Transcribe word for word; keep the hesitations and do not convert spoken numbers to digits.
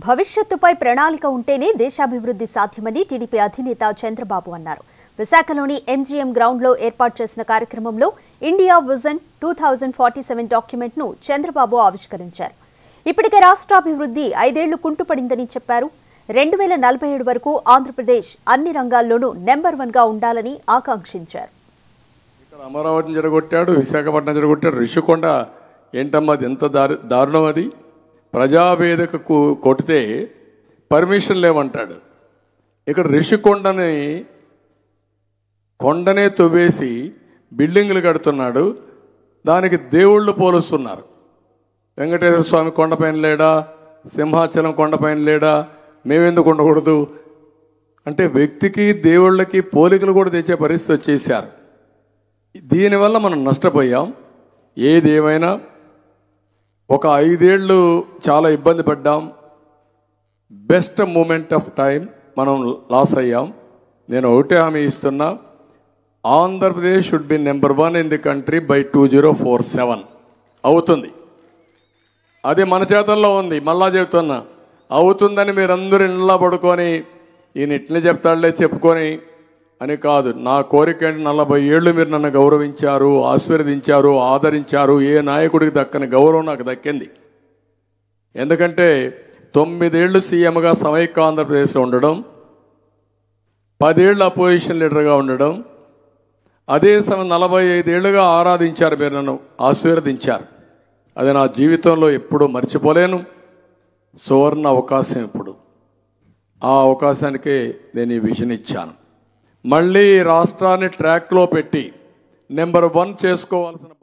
భవిష్యత్తుపై ప్రణాళిక ఉంటేనే దేశాభివృద్ధి సాధ్యమని టీడీపీ అధినేత చంద్రబాబు అన్నారు. విశాఖలోని ఎంజీఎం గ్రౌండ్ లో ఏర్పాటు చేసిన కార్యక్రమంలో India vision two thousand forty seven document ను చంద్రబాబు ఆవిష్కరించారు. ఇప్పటికే రాష్ట్రాభివృద్ధి ఐదేళ్లు కుంటుపడిందని చెప్పారు. రెండు వేల నలభై ఏడు వరకు ఆంధ్రప్రదేశ్ అన్ని రంగాల్లోనూ నెంబర్ వన్ గా ఉండాలని ఆకాంక్షించారు. అమరావతిని జరగొట్టాడు, విశాఖపట్నం జరగొట్టాడు, రిషికొండ ఏంటమ్మా అది ఎంత దారు దారుణం అది. ప్రజావేదికకు కొడితే పర్మిషన్ లేవంటాడు. ఇక్కడ రిషికొండని కొండనే తవ్వేసి బిల్డింగులు కడుతున్నాడు. దానికి దేవుళ్ళు పోలుస్తున్నారు. వెంకటేశ్వర స్వామి కొండపైన లేడా, సింహాచలం కొండపైన లేడా, మేమెందుకు ఉండకూడదు అంటే వ్యక్తికి దేవుళ్ళకి పోలికలు కూడా తెచ్చే పరిస్థితి వచ్చేసారు. దీనివల్ల మనం నష్టపోయాం. ఏదేమైనా ఒక ఐదేళ్లు చాలా ఇబ్బంది పడ్డాం. బెస్ట్ మూమెంట్ ఆఫ్ టైం మనం లాస్ అయ్యాం. నేను ఒకటే హామీ ఇస్తున్నా, Andhra Pradesh should be number one in the country by two zero four seven అవుతుంది. అది మన చేతుల్లో ఉంది. మళ్ళా చెప్తున్నా, అవుతుందని మీరందరూ ఇంట్లో పడుకొని ఈయన ఇట్లే చెప్తాడులే చెప్పుకొని అని కాదు. నా కోరిక ఏంటి, నలభై ఏళ్ళు మీరు నన్ను గౌరవించారు, ఆశీర్వదించారు, ఆదరించారు. ఏ నాయకుడికి దక్కని గౌరవం నాకు దక్కింది. ఎందుకంటే తొమ్మిదేళ్లు సీఎంగా సమైక్య ఆంధ్రప్రదేశ్లో ఉండడం, పదేళ్ళు అపోజిషన్ లీడర్గా ఉండడం, అదే సమయం నలభై ఐదేళ్లుగా ఆరాధించారు, మీరు నన్ను ఆశీర్వదించారు. అది నా జీవితంలో ఎప్పుడూ మర్చిపోలేను. సువర్ణ అవకాశం ఇప్పుడు. ఆ అవకాశానికే నేను ఈ విజన్ ఇచ్చాను. మళ్ళీ రాష్ట్రాన్ని ట్రాక్లో పెట్టి నెంబర్ వన్ చేసుకోవాల్సిన